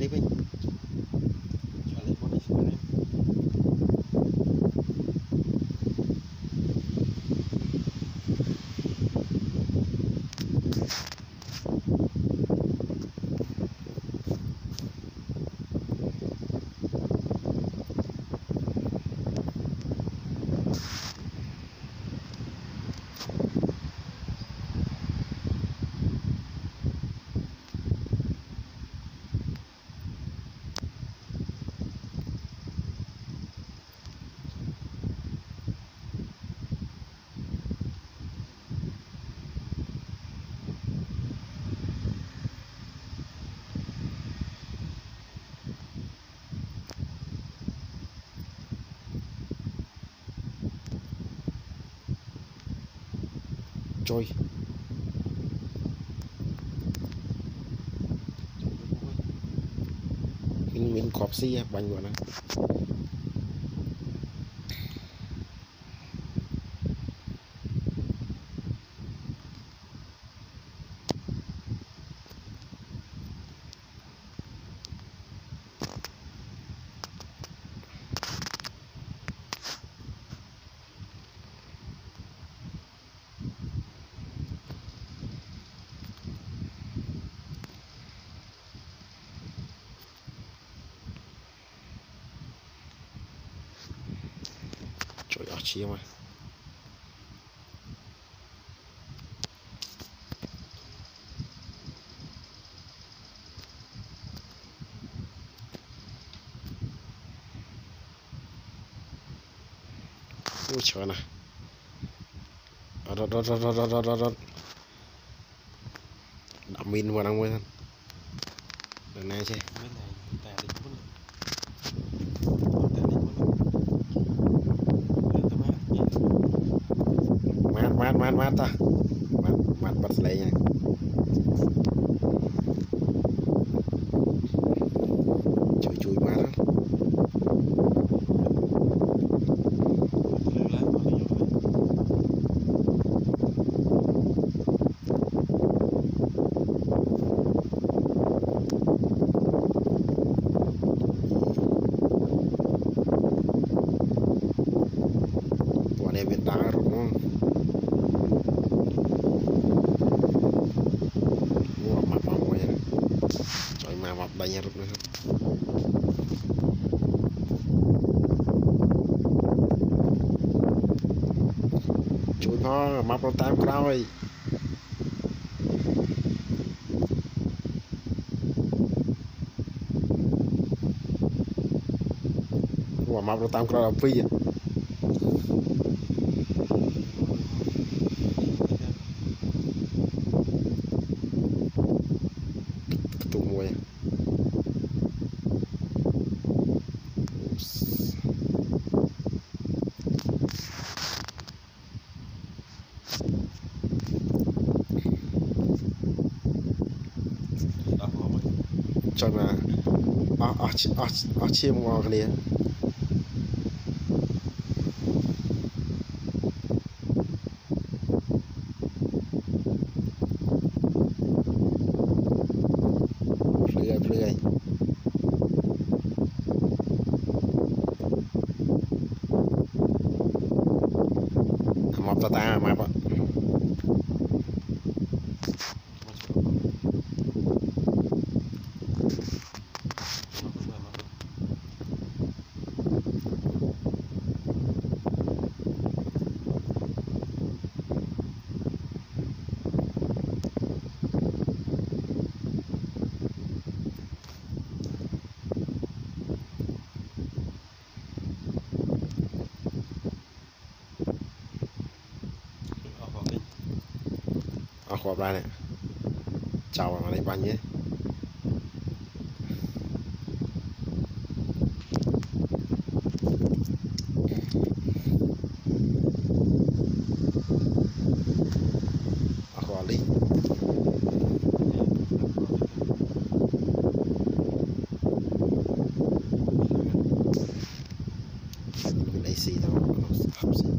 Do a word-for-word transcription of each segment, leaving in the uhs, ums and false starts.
với trôi mình mình cọp xi bánh của nó trôi ở chia mà ui trời nè đó đó đó đó đó đó đó đã min vào đang quên thân lần này chứ mát mát mát mát ta mát mát bật lấy nha chui chui mát đó. Quả này Việt Nam rồi đúng không? Mua mập mập rồi nha. Trời mà mập đây nha, rút nữa. Chui nó mập nó tam rồi. Quả mập nó tam rồi là phi à. Tụ mùi trời mà ở ở ở ở chiêm ngon cái này play play mập ta ta mập ạ ở khóa ra này chào vào đây bánh nhé ở khóa đi mình đây xì đâu hấp xì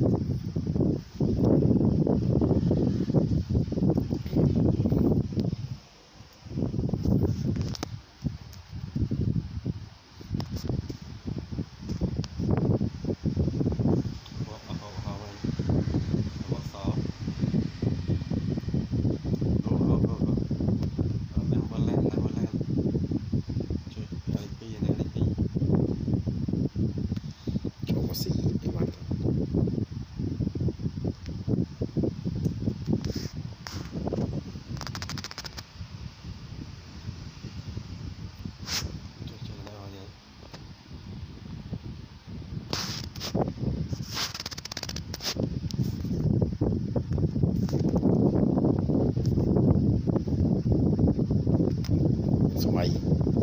Xoay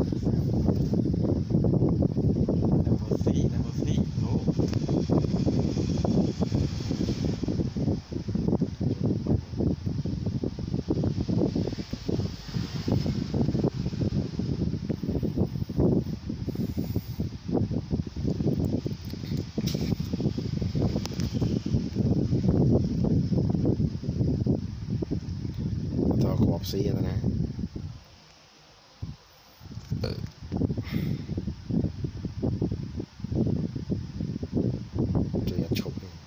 to cọp xí rồi nè. Chơi ăn chụp đi.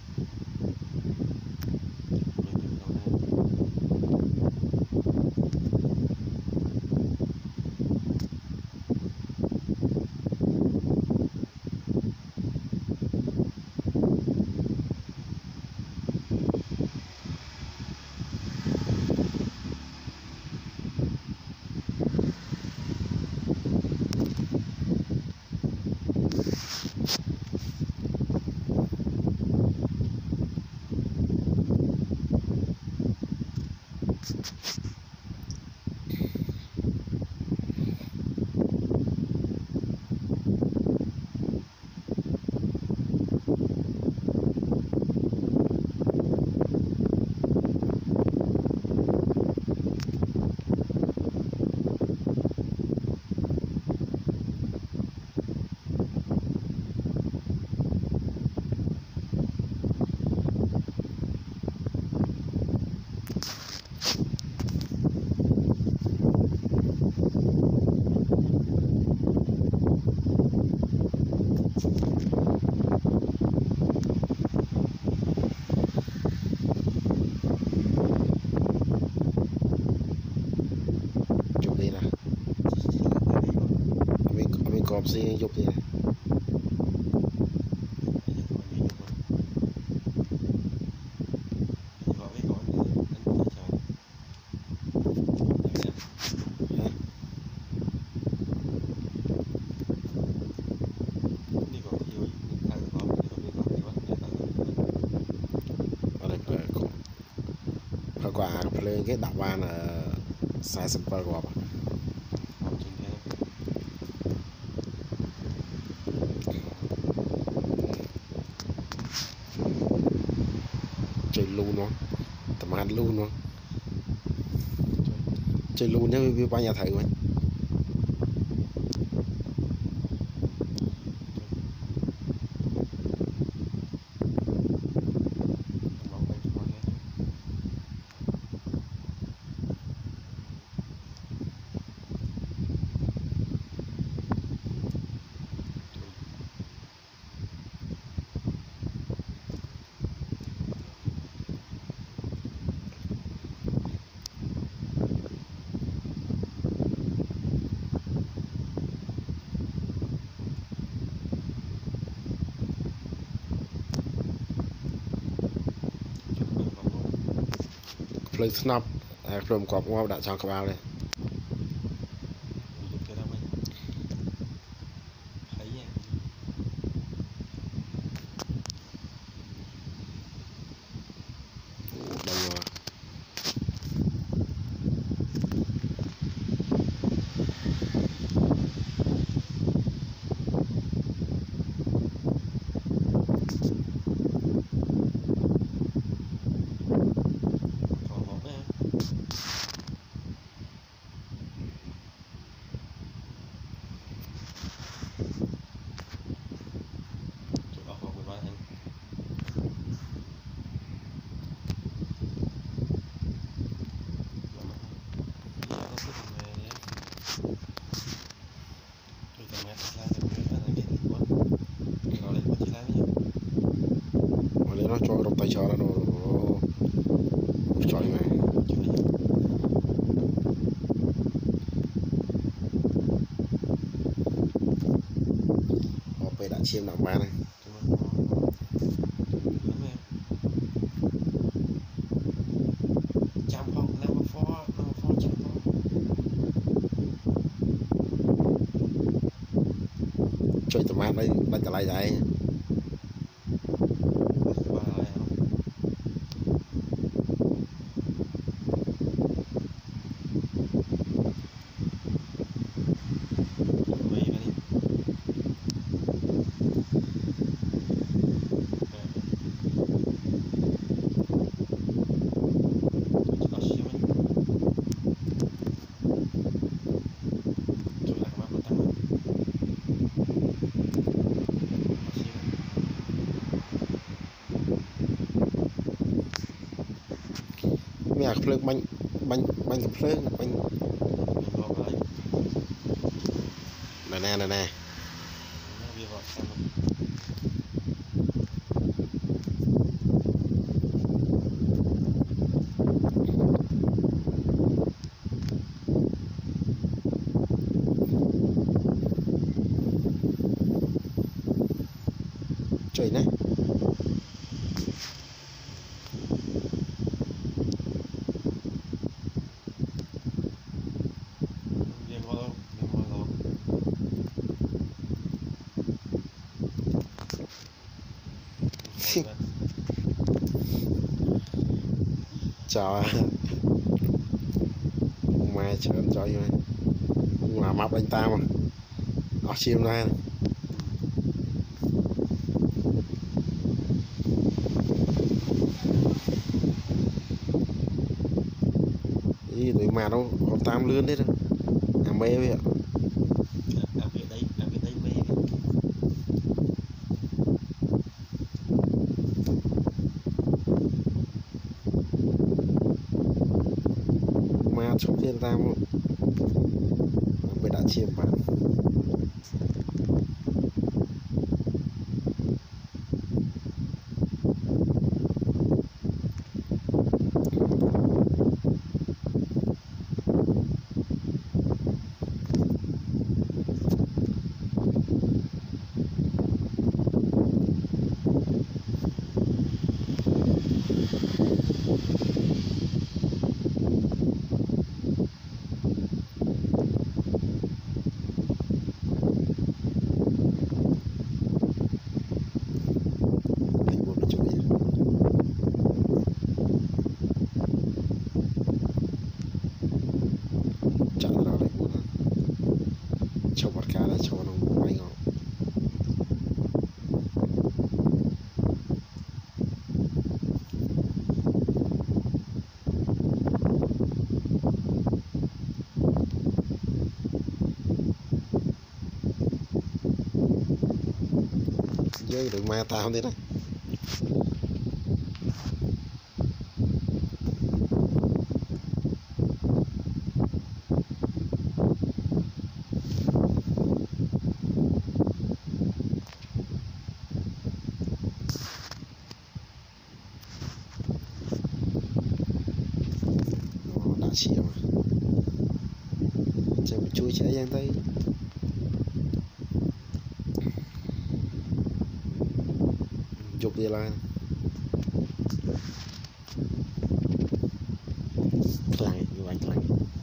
Cọp xí dục đi. Quả lên cái đạo ban là sai sập qua gọp chơi luôn nó tầm ăn luôn nó chơi luôn nếu như bao nhà thầy rồi lên snap rôm cọp ngao đã chọn các bạn đây nó cho trong tay cho nó chói này họ về đã chiêm nặng ba này chơi tầm mát đấy đánh cả lại vậy phơi bánh bánh bánh cặp phơi bánh này nè này nè trời này trời mai chờ cho như này mà mập anh ta mà nó chim ra đi tụi mà đâu có tam lươn đấy đâu à mê vậy à về đây à về đây mê mà chụp thiên tam mới đã chìm bạn chụp một cái là chụp nó bay ngon với được ma tao thế này đã chịu chạy một chui chạy giang tay chụp đi lại lại như anh lại